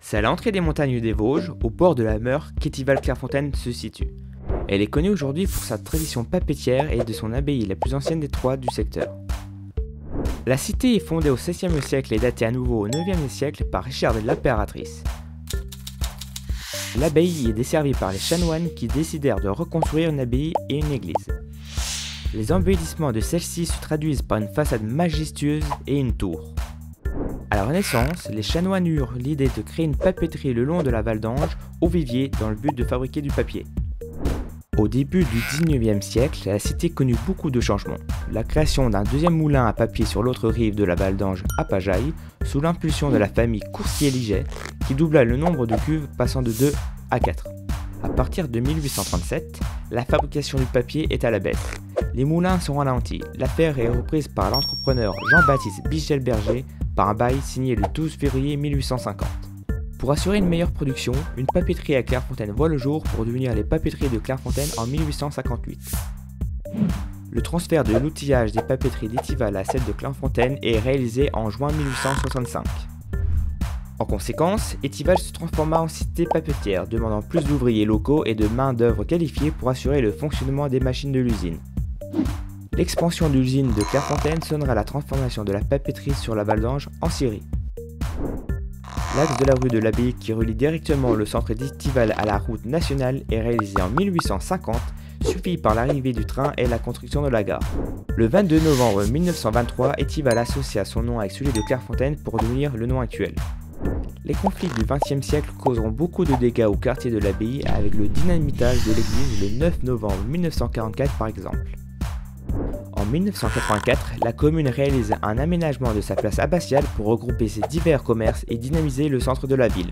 C'est à l'entrée des montagnes des Vosges, au bord de la Meure, qu'Étival-Clairefontaine se situe. Elle est connue aujourd'hui pour sa tradition papetière et de son abbaye la plus ancienne des trois du secteur. La cité est fondée au XVIe siècle et datée à nouveau au IXe siècle par Richarde l'Impératrice. L'abbaye est desservie par les chanoines qui décidèrent de reconstruire une abbaye et une église. Les embellissements de celle-ci se traduisent par une façade majestueuse et une tour. À la Renaissance, les chanoines eurent l'idée de créer une papeterie le long de la Valdange, au Vivier, dans le but de fabriquer du papier. Au début du XIXe siècle, la cité connut beaucoup de changements. La création d'un deuxième moulin à papier sur l'autre rive de la Valdange à Pajaille, sous l'impulsion de la famille Coursier-Liget, qui doubla le nombre de cuves passant de 2 à 4. À partir de 1837, la fabrication du papier est à la baisse. Les moulins sont ralentis. L'affaire est reprise par l'entrepreneur Jean-Baptiste Bichel-Berger par un bail signé le 12 février 1850. Pour assurer une meilleure production, une papeterie à Clairefontaine voit le jour pour devenir les papeteries de Clairefontaine en 1858. Le transfert de l'outillage des papeteries d'Étival à celle de Clairefontaine est réalisé en juin 1865. En conséquence, Étival se transforma en cité papetière, demandant plus d'ouvriers locaux et de main-d'œuvre qualifiée pour assurer le fonctionnement des machines de l'usine. L'expansion de l'usine de Clairefontaine sonnera la transformation de la papeterie sur la Valdange en scierie. L'axe de la rue de l'Abbaye qui relie directement le centre d'Étival à la route nationale est réalisé en 1850, suivi par l'arrivée du train et la construction de la gare. Le 22 novembre 1923, Étival associa son nom avec celui de Clairefontaine pour devenir le nom actuel. Les conflits du XXe siècle causeront beaucoup de dégâts au quartier de l'Abbaye avec le dynamitage de l'église le 9 novembre 1944 par exemple. En 1984, la commune réalise un aménagement de sa place abbatiale pour regrouper ses divers commerces et dynamiser le centre de la ville.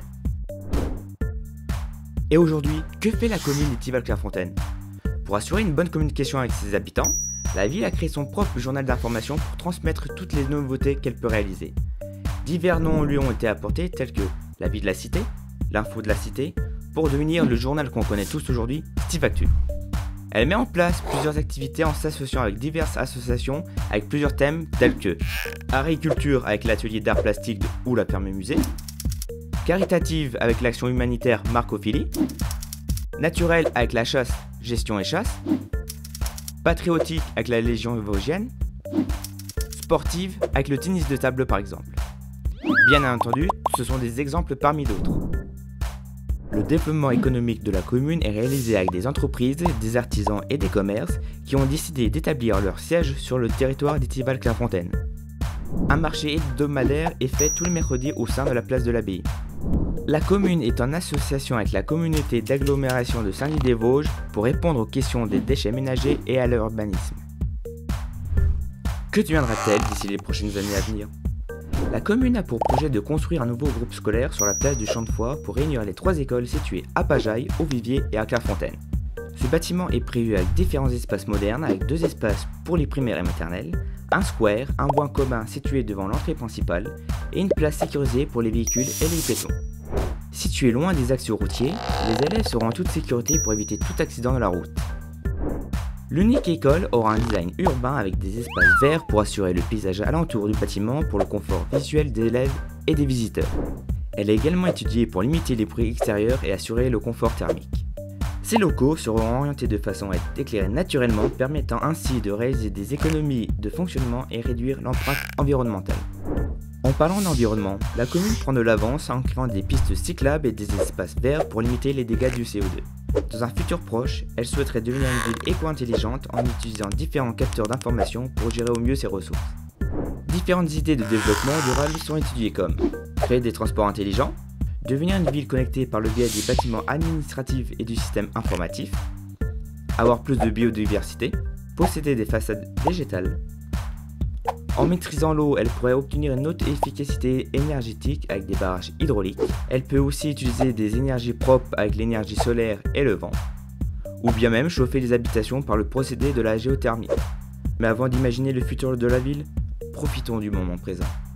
Et aujourd'hui, que fait la commune d'Étival-Clairefontaine ? Pour assurer une bonne communication avec ses habitants, la ville a créé son propre journal d'information pour transmettre toutes les nouveautés qu'elle peut réaliser. Divers noms lui ont été apportés tels que la vie de la cité, l'info de la cité, pour devenir le journal qu'on connaît tous aujourd'hui, Stivactu. Elle met en place plusieurs activités en s'associant avec diverses associations avec plusieurs thèmes tels que agriculture avec l'atelier d'art plastique ou la ferme musée, caritative avec l'action humanitaire Marcophilie, naturelle avec la chasse, gestion et chasse, patriotique avec la Légion vosgienne, sportive avec le tennis de table par exemple. Bien entendu, ce sont des exemples parmi d'autres. Le développement économique de la commune est réalisé avec des entreprises, des artisans et des commerces qui ont décidé d'établir leur siège sur le territoire d'Étival-Clairefontaine. Un marché hebdomadaire est fait tous les mercredis au sein de la place de l'Abbaye. La commune est en association avec la communauté d'agglomération de Saint-Louis-des-Vosges pour répondre aux questions des déchets ménagers et à l'urbanisme. Que deviendra-t-elle d'ici les prochaines années à venir ? La commune a pour projet de construire un nouveau groupe scolaire sur la place du Champ de Foire pour réunir les trois écoles situées à Pajaille, au Vivier et à Clairefontaine. Ce bâtiment est prévu avec différents espaces modernes, avec 2 espaces pour les primaires et maternelles, un square, un point commun situé devant l'entrée principale et une place sécurisée pour les véhicules et les piétons. Situé loin des axes routiers, les élèves seront en toute sécurité pour éviter tout accident de la route. L'unique école aura un design urbain avec des espaces verts pour assurer le paysage alentour du bâtiment pour le confort visuel des élèves et des visiteurs. Elle est également étudiée pour limiter les bruits extérieurs et assurer le confort thermique. Ces locaux seront orientés de façon à être éclairés naturellement, permettant ainsi de réaliser des économies de fonctionnement et réduire l'empreinte environnementale. En parlant d'environnement, la commune prend de l'avance en créant des pistes cyclables et des espaces verts pour limiter les dégâts du CO2. Dans un futur proche, elle souhaiterait devenir une ville éco-intelligente en utilisant différents capteurs d'informations pour gérer au mieux ses ressources. Différentes idées de développement durable sont étudiées comme créer des transports intelligents, devenir une ville connectée par le biais des bâtiments administratifs et du système informatif, avoir plus de biodiversité, posséder des façades végétales. En maîtrisant l'eau, elle pourrait obtenir une haute efficacité énergétique avec des barrages hydrauliques. Elle peut aussi utiliser des énergies propres avec l'énergie solaire et le vent. Ou bien même chauffer les habitations par le procédé de la géothermie. Mais avant d'imaginer le futur de la ville, profitons du moment présent.